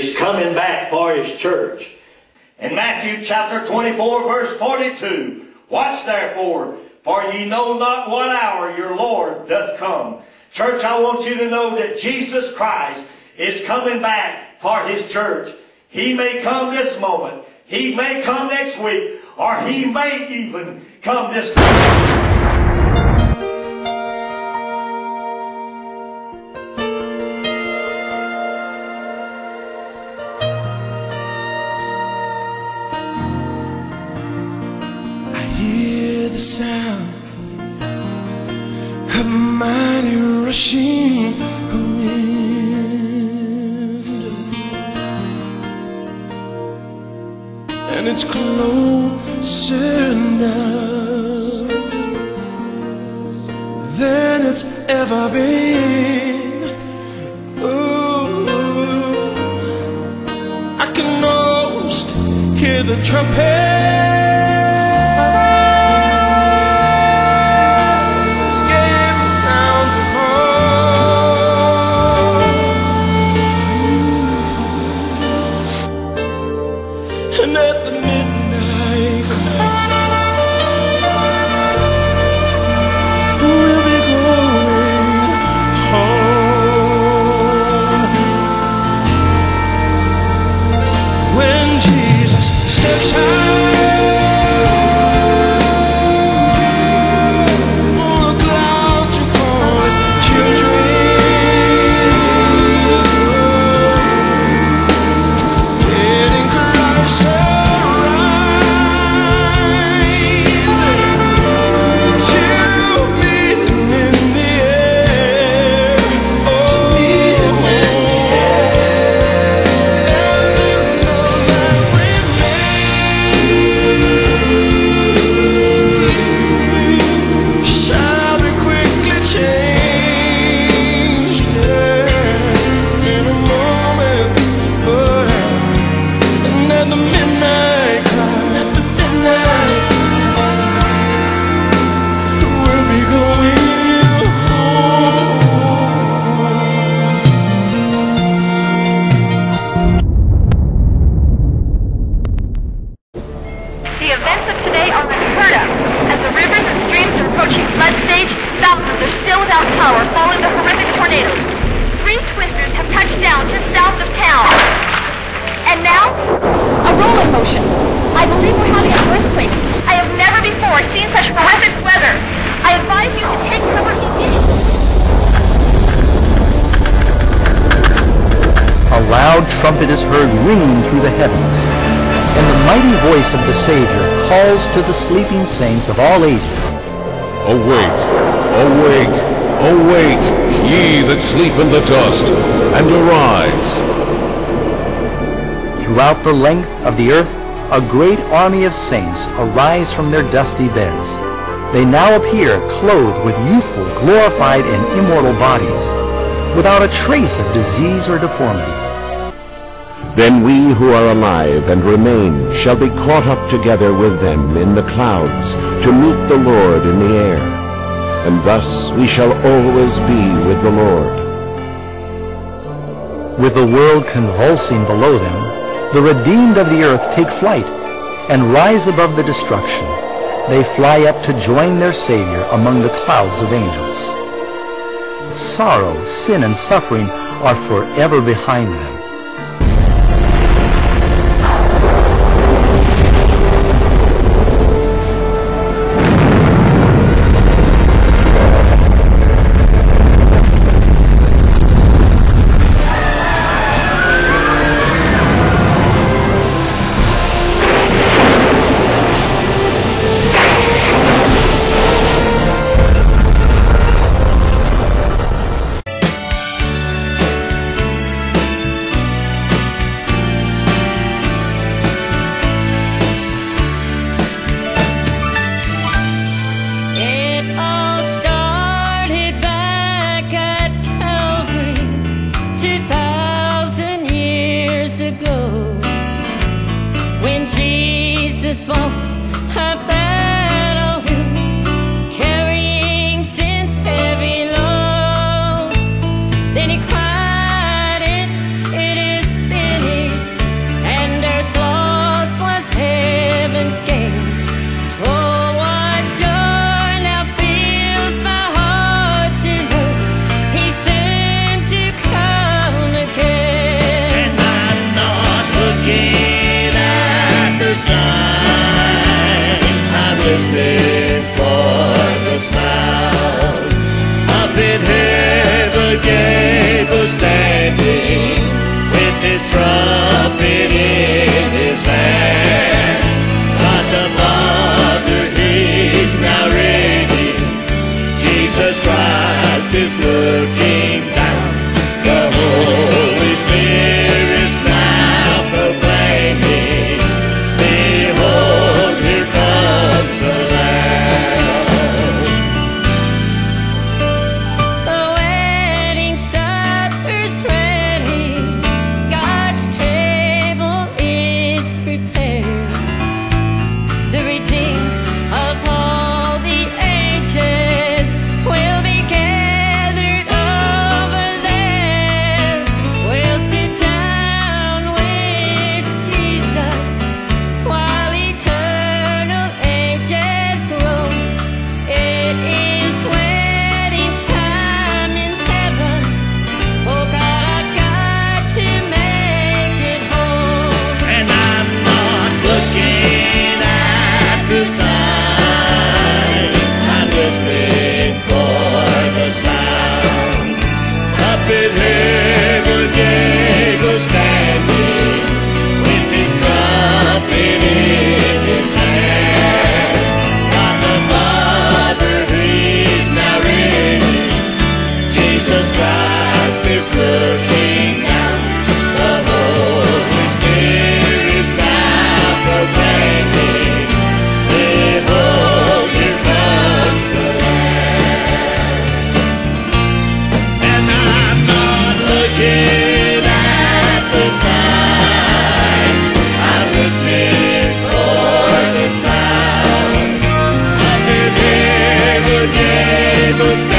is coming back for His church. In Matthew chapter 24, verse 42, watch therefore, for ye know not what hour your Lord doth come. Church, I want you to know that Jesus Christ is coming back for His church. He may come this moment. He may come next week. Or He may even come this night. The sound of a mighty rushing wind, and it's closer now than it's ever been. Oh, I can almost hear the trumpet. And at the midnight cry, we'll be going home. When Jesus steps out on a cloud to call His children, in Christ trumpet is heard ringing through the heavens, and the mighty voice of the Savior calls to the sleeping saints of all ages. Awake, awake, awake, ye that sleep in the dust, and arise. Throughout the length of the earth, a great army of saints arise from their dusty beds. They now appear clothed with youthful, glorified, and immortal bodies, without a trace of disease or deformity. Then we who are alive and remain shall be caught up together with them in the clouds to meet the Lord in the air, and thus we shall always be with the Lord. With the world convulsing below them, the redeemed of the earth take flight and rise above the destruction. They fly up to join their Savior among the clouds of angels. Sorrow, sin, and suffering are forever behind them. Then he cried, it is finished. trumpet herald Gabriel standing, with his trumpet in his hand. God the Father, he's now reigning. Jesus Christ is looking down. The Holy Spirit is now proclaiming, behold, here comes the Lamb. And I'm not looking at the signs, I'm listening for the sounds. Trumpet herald Gabriel